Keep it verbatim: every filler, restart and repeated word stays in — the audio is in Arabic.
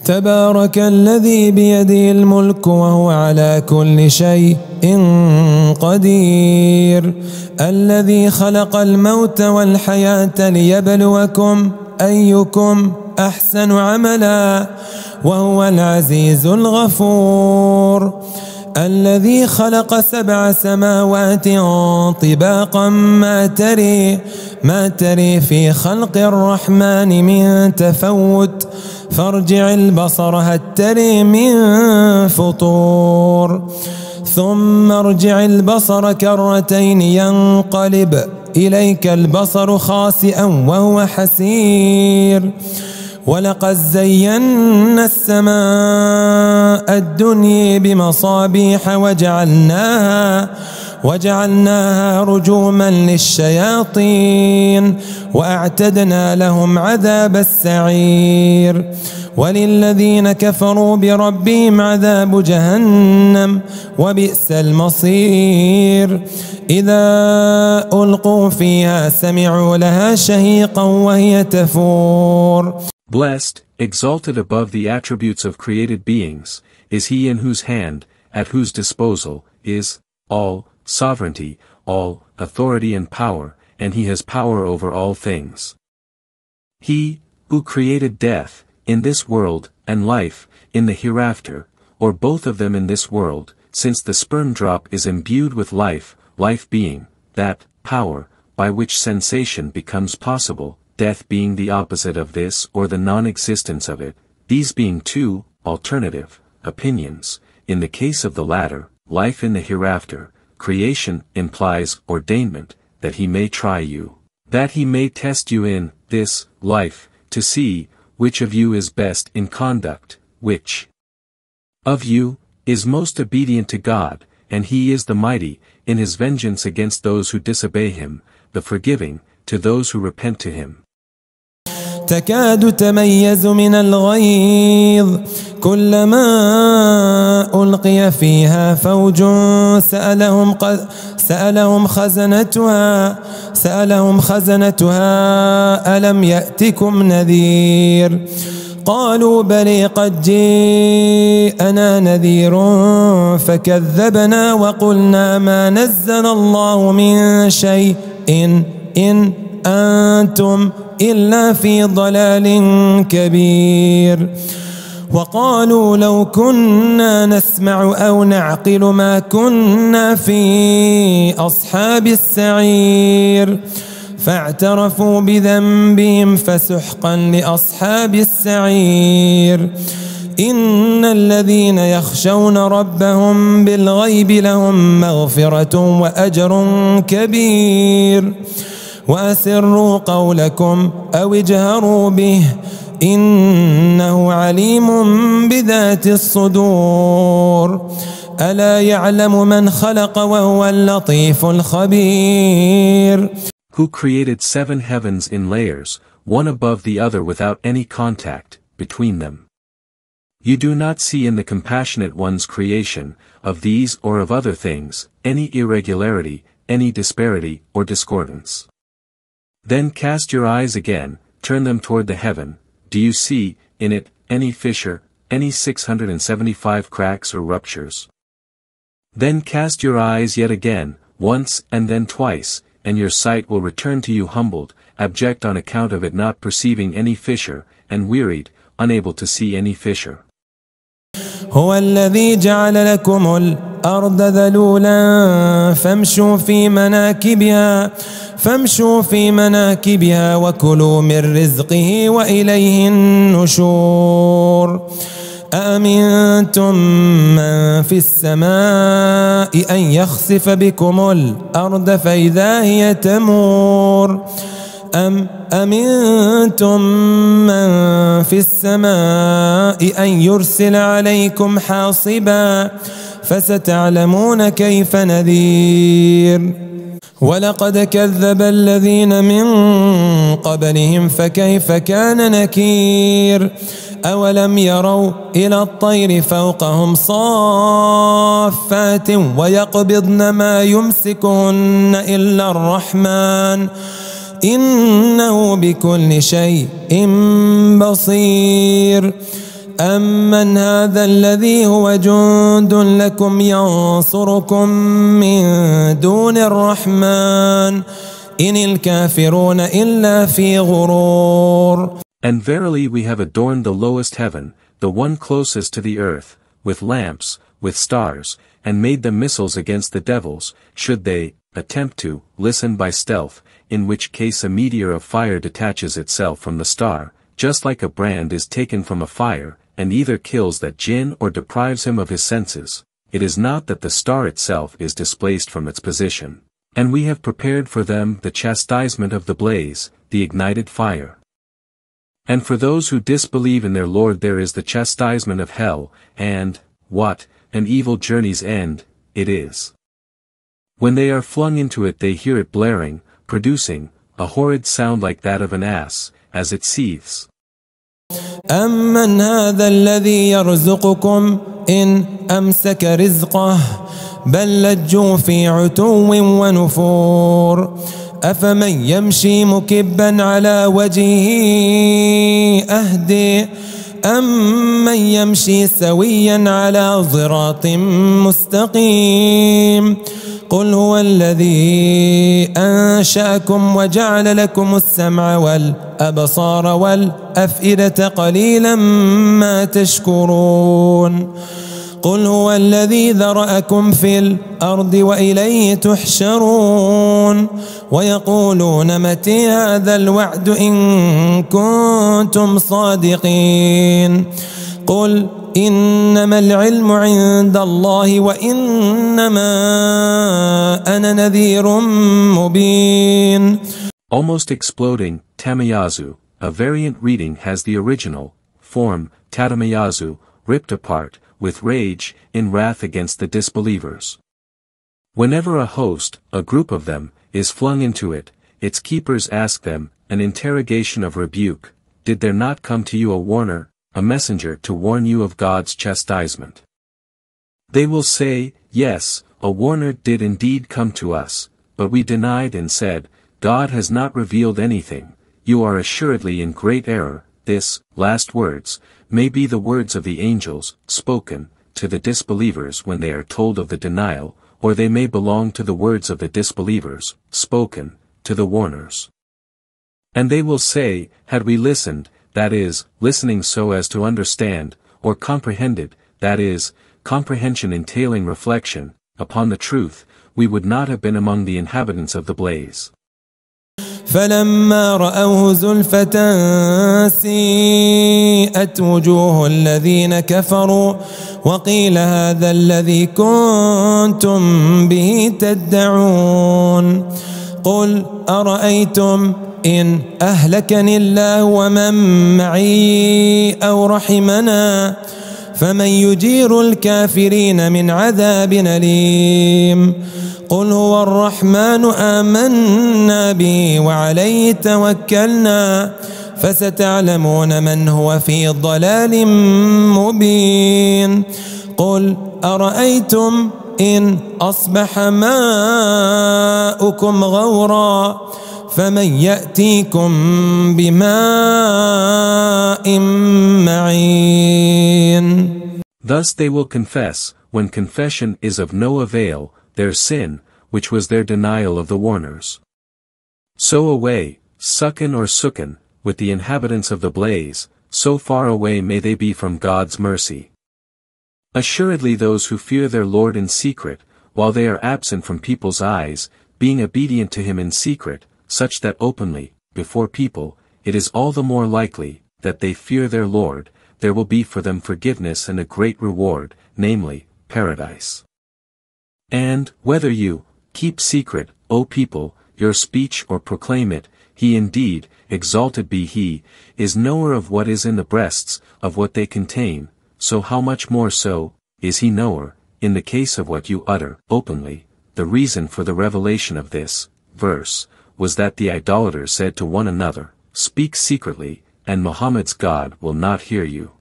تبارك الذي بيده الملك وهو على كل شيء قدير، الذي خلق الموت والحياة ليبلوكم أيكم أحسن عملا وهو العزيز الغفور، الذي خلق سبع سماوات طباقا ما تري ما تري في خلق الرحمن من تفوت فارجع البصر هل تري من فطور ثم ارجع البصر كرتين ينقلب إليك البصر خاسئا وهو حسير، ولقد زينا السماء الدنيا بمصابيح وجعلناها وجعلناها رجوما للشياطين وأعتدنا لهم عذاب السعير، وللذين كفروا بربهم عذاب جهنم وبئس المصير، إذا ألقوا فيها سمعوا لها شهيقا وهي تفور. Blessed, exalted above the attributes of created beings, is he in whose hand, at whose disposal, is all sovereignty, all authority and power, and he has power over all things. He, who created death, in this world, and life, in the hereafter, or both of them in this world, since the sperm drop is imbued with life, life being, that, power, by which sensation becomes possible, death being the opposite of this or the non-existence of it, these being two, alternative, opinions, in the case of the latter, life in the hereafter, creation implies ordainment, that he may try you, that he may test you in this life, to see which of you is best in conduct, which of you is most obedient to God, and he is the mighty, in his vengeance against those who disobey him, the forgiving, to those who repent to him. تكاد تميز من الغيظ كلما ألقي فيها فوج سألهم سألهم خزنتها سألهم خزنتها ألم يأتكم نذير قالوا بلى قد جاءنا نذير فكذبنا وقلنا ما نزل الله من شيء إن إن أنتم إلا في ضلال كبير وقالوا لو كنا نسمع أو نعقل ما كنا في أصحاب السعير فاعترفوا بذنبهم فسحقا لأصحاب السعير إن الذين يخشون ربهم بالغيب لهم مغفرة وأجر كبير وأسروا قولكم أو اجهروا به إنه عليم بذات الصدور ألا يعلم من خلق وهو اللطيف الخبير. Who created seven heavens in layers, one above the other without any contact between them. You do not see in the compassionate one's creation, of these or of other things, any irregularity, any disparity or discordance. Then cast your eyes again, turn them toward the heaven, do you see, in it, any fissure, any six hundred seventy-five cracks or ruptures? Then cast your eyes yet again, once and then twice, and your sight will return to you humbled, abject on account of it not perceiving any fissure, and wearied, unable to see any fissure. هو الذي جعل لكم الأرض ذلولا فامشوا في مناكبها فامشوا في مناكبها وكلوا من رزقه وإليه النشور أأمنتم من في السماء أن يخسف بكم الأرض فإذا هي تمور أم أمنتم من في السماء أن يرسل عليكم حاصبا فستعلمون كيف نذير ولقد كذب الذين من قبلهم فكيف كان نكير أولم يروا إلى الطير فوقهم صافات ويقبضن ما يمسكهن إلا الرحمن إنه بكل شيء بصير أمن هذا الذي هو جند لكم ينصركم من دون الرحمن إن الكافرون إلا في غرور. And verily we have adorned the lowest heaven, the one closest to the earth, with lamps, with stars, and made them missiles against the devils, should they attempt to listen by stealth, in which case a meteor of fire detaches itself from the star, just like a brand is taken from a fire, and either kills that jinn or deprives him of his senses. It is not that the star itself is displaced from its position. And we have prepared for them the chastisement of the blaze, the ignited fire. And for those who disbelieve in their Lord there is the chastisement of hell, and, what, an evil journey's end, it is. When they are flung into it they hear it blaring, producing, a horrid sound like that of an ass, as it seethes. أمن هذا الذي يرزقكم إن أمسك رزقه بل لجوا في عتو ونفور أفمن يمشي مكبا على وجهه أهدي أمن يمشي سويا على صراط مستقيم قل هو الذي أنشأكم وجعل لكم السمع والأبصار والأفئدة قليلا ما تشكرون قل هو الذي ذرأكم في الأرض وإليه تحشرون ويقولون متى هذا الوعد إن كنتم صادقين قل إنما العلم عند الله وإنما أنا نذير مبين. Almost exploding, Tamayazu, a variant reading has the original form, Tatamayazu, ripped apart, with rage, in wrath against the disbelievers. Whenever a host, a group of them, is flung into it, its keepers ask them, an interrogation of rebuke, did there not come to you a warner, a messenger to warn you of God's chastisement? They will say, yes, a warner did indeed come to us, but we denied and said, God has not revealed anything, you are assuredly in great error. This, last words, may be the words of the angels, spoken, to the disbelievers when they are told of the denial, or they may belong to the words of the disbelievers, spoken, to the warners. And they will say, had we listened, that is, listening so as to understand, or comprehended, that is, comprehension entailing reflection, upon the truth, we would not have been among the inhabitants of the blaze. فلما رأوه زلفة سيئت وجوه الذين كفروا وقيل هذا الذي كنتم به تدعون قل أرأيتم إن أهلكني الله ومن معي أو رحمنا فمن يجير الكافرين من عذاب أليم قل هو الرحمن آمنا به وعليه توكلنا فستعلمون من هو في ضلال مبين قل أرأيتم إن أصبح ماؤكم غورا فمن يأتيكم بماء معين. Thus they will confess, when confession is of no avail, their sin, which was their denial of the warners. So away, Succan or Succan, with the inhabitants of the blaze, so far away may they be from God's mercy. Assuredly those who fear their Lord in secret, while they are absent from people's eyes, being obedient to him in secret, such that openly, before people, it is all the more likely, that they fear their Lord, there will be for them forgiveness and a great reward, namely, paradise. And, whether you keep secret, O people, your speech or proclaim it, he indeed, exalted be he, is knower of what is in the breasts, of what they contain, so how much more so, is he knower, in the case of what you utter, openly. The reason for the revelation of this verse was that the idolaters said to one another, speak secretly, and Muhammad's God will not hear you.